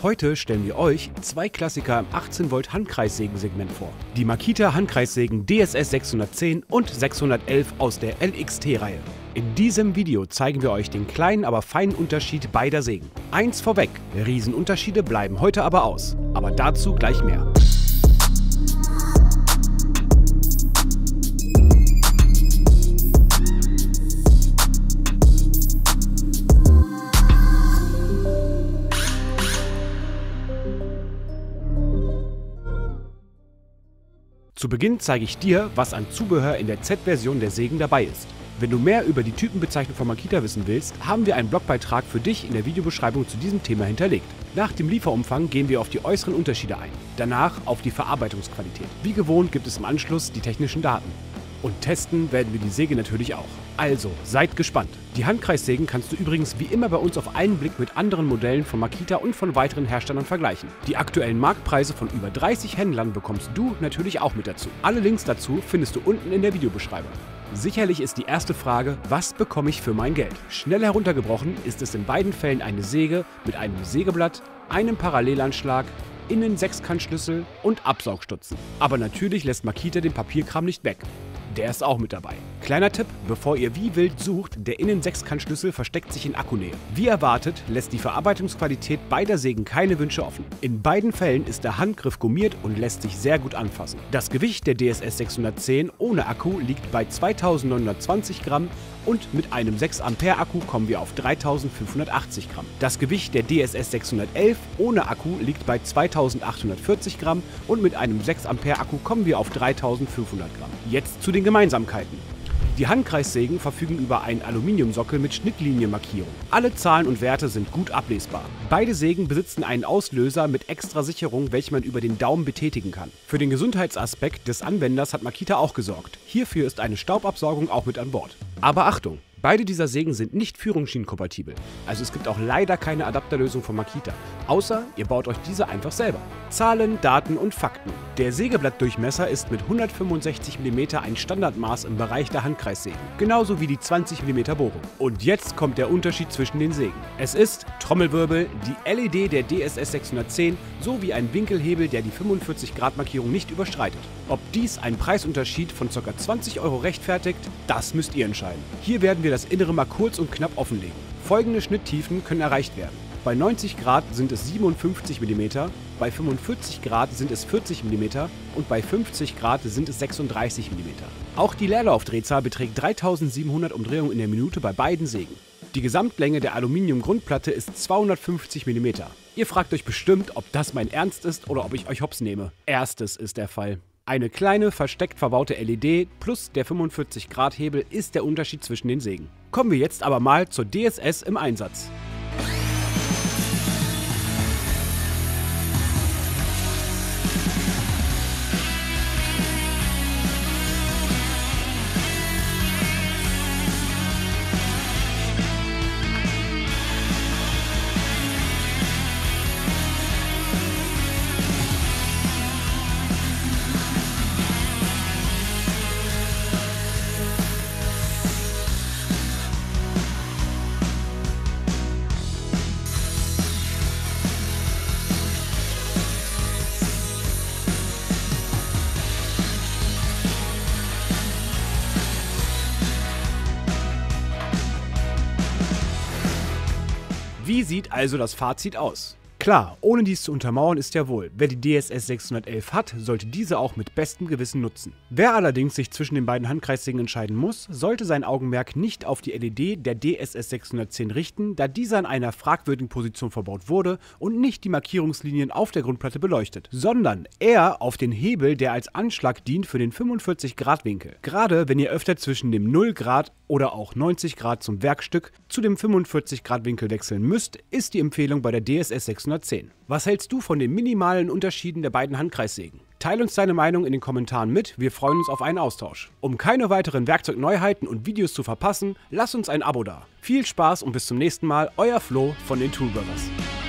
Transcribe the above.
Heute stellen wir euch zwei Klassiker im 18 Volt Handkreissägen-Segment vor. Die Makita Handkreissägen DSS 610 und 611 aus der LXT-Reihe. In diesem Video zeigen wir euch den kleinen, aber feinen Unterschied beider Sägen. Eins vorweg, Riesenunterschiede bleiben heute aber aus. Aber dazu gleich mehr. Zu Beginn zeige ich dir, was an Zubehör in der Z-Version der Sägen dabei ist. Wenn du mehr über die Typenbezeichnung von Makita wissen willst, haben wir einen Blogbeitrag für dich in der Videobeschreibung zu diesem Thema hinterlegt. Nach dem Lieferumfang gehen wir auf die äußeren Unterschiede ein, danach auf die Verarbeitungsqualität. Wie gewohnt gibt es im Anschluss die technischen Daten. Und testen werden wir die Säge natürlich auch. Also, seid gespannt. Die Handkreissägen kannst du übrigens wie immer bei uns auf einen Blick mit anderen Modellen von Makita und von weiteren Herstellern vergleichen. Die aktuellen Marktpreise von über 30 Händlern bekommst du natürlich auch mit dazu. Alle Links dazu findest du unten in der Videobeschreibung. Sicherlich ist die erste Frage, was bekomme ich für mein Geld? Schnell heruntergebrochen ist es in beiden Fällen eine Säge mit einem Sägeblatt, einem Parallelanschlag, Innen-Sechskantschlüssel und Absaugstutzen. Aber natürlich lässt Makita den Papierkram nicht weg. Der ist auch mit dabei. Kleiner Tipp, bevor ihr wie wild sucht, der Innen-Sechskantschlüssel versteckt sich in Akkunähe. Wie erwartet, lässt die Verarbeitungsqualität beider Sägen keine Wünsche offen. In beiden Fällen ist der Handgriff gummiert und lässt sich sehr gut anfassen. Das Gewicht der DSS 610 ohne Akku liegt bei 2920 Gramm und mit einem 6 Ampere Akku kommen wir auf 3580 Gramm. Das Gewicht der DSS 611 ohne Akku liegt bei 2840 Gramm und mit einem 6 Ampere Akku kommen wir auf 3500 Gramm. Jetzt zu den Gemeinsamkeiten. Die Handkreissägen verfügen über einen Aluminiumsockel mit Schnittlinienmarkierung. Alle Zahlen und Werte sind gut ablesbar. Beide Sägen besitzen einen Auslöser mit extra Sicherung, welchen man über den Daumen betätigen kann. Für den Gesundheitsaspekt des Anwenders hat Makita auch gesorgt. Hierfür ist eine Staubabsaugung auch mit an Bord. Aber Achtung! Beide dieser Sägen sind nicht führungsschienenkompatibel, also es gibt auch leider keine Adapterlösung von Makita, außer ihr baut euch diese einfach selber. Zahlen, Daten und Fakten. Der Sägeblattdurchmesser ist mit 165 mm ein Standardmaß im Bereich der Handkreissägen, genauso wie die 20 mm Bohrung. Und jetzt kommt der Unterschied zwischen den Sägen. Es ist, Trommelwirbel, die LED der DSS 610 sowie ein Winkelhebel, der die 45-Grad-Markierung nicht überschreitet. Ob dies einen Preisunterschied von ca. 20 € rechtfertigt, das müsst ihr entscheiden. Hier werden wir das Innere mal kurz und knapp offenlegen. Folgende Schnitttiefen können erreicht werden. Bei 90 Grad sind es 57 mm, bei 45 Grad sind es 40 mm und bei 50 Grad sind es 36 mm. Auch die Leerlaufdrehzahl beträgt 3700 Umdrehungen in der Minute bei beiden Sägen. Die Gesamtlänge der Aluminiumgrundplatte ist 250 mm. Ihr fragt euch bestimmt, ob das mein Ernst ist oder ob ich euch hops nehme. Erstes ist der Fall. Eine kleine, versteckt verbaute LED plus der 45-Grad-Hebel ist der Unterschied zwischen den Sägen. Kommen wir jetzt aber mal zur DSS im Einsatz. Wie sieht also das Fazit aus? Klar, ohne dies zu untermauern ist ja wohl, wer die DSS 611 hat, sollte diese auch mit bestem Gewissen nutzen. Wer allerdings sich zwischen den beiden Handkreissägen entscheiden muss, sollte sein Augenmerk nicht auf die LED der DSS 610 richten, da dieser in einer fragwürdigen Position verbaut wurde und nicht die Markierungslinien auf der Grundplatte beleuchtet, sondern eher auf den Hebel, der als Anschlag dient für den 45-Grad-Winkel. Gerade wenn ihr öfter zwischen dem 0 Grad oder auch 90 Grad zum Werkstück zu dem 45-Grad-Winkel wechseln müsst, ist die Empfehlung bei der DSS 610. Was hältst du von den minimalen Unterschieden der beiden Handkreissägen? Teil uns deine Meinung in den Kommentaren mit, wir freuen uns auf einen Austausch. Um keine weiteren Werkzeugneuheiten und Videos zu verpassen, lasst uns ein Abo da. Viel Spaß und bis zum nächsten Mal, euer Flo von den Toolbrothers.